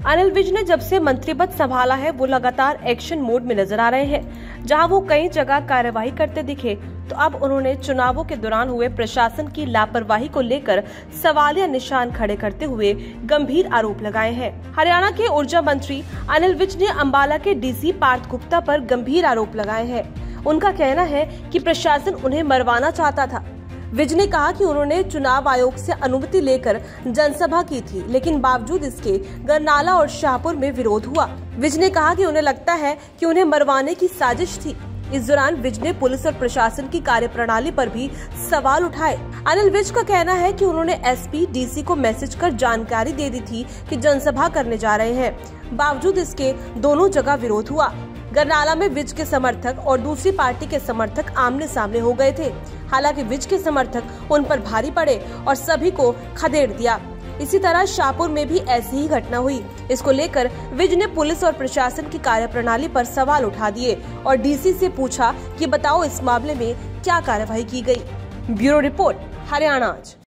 अनिल विज ने जब से मंत्री पद संभाला है वो लगातार एक्शन मोड में नजर आ रहे हैं। जहां वो कई जगह कार्यवाही करते दिखे तो अब उन्होंने चुनावों के दौरान हुए प्रशासन की लापरवाही को लेकर सवालिया निशान खड़े करते हुए गंभीर आरोप लगाए हैं। हरियाणा के ऊर्जा मंत्री अनिल विज ने अंबाला के डीसी पार्थ गुप्ता पर गंभीर आरोप लगाए हैं। उनका कहना है कि प्रशासन उन्हें मरवाना चाहता था। विज ने कहा कि उन्होंने चुनाव आयोग से अनुमति लेकर जनसभा की थी, लेकिन बावजूद इसके गरनाला और शाहपुर में विरोध हुआ। विज ने कहा कि उन्हें लगता है कि उन्हें मरवाने की साजिश थी। इस दौरान विज ने पुलिस और प्रशासन की कार्यप्रणाली पर भी सवाल उठाए। अनिल विज का कहना है कि उन्होंने एसपी, डीसी को मैसेज कर जानकारी दे दी थी कि जनसभा करने जा रहे हैं। बावजूद इसके दोनों जगह विरोध हुआ। गरनाला में विज के समर्थक और दूसरी पार्टी के समर्थक आमने सामने हो गए थे। हालांकि विज के समर्थक उन पर भारी पड़े और सभी को खदेड़ दिया। इसी तरह शाहपुर में भी ऐसी ही घटना हुई। इसको लेकर विज ने पुलिस और प्रशासन की कार्यप्रणाली पर सवाल उठा दिए और डीसी से पूछा कि बताओ इस मामले में क्या कार्रवाई की गई। ब्यूरो रिपोर्ट, हरियाणा आज।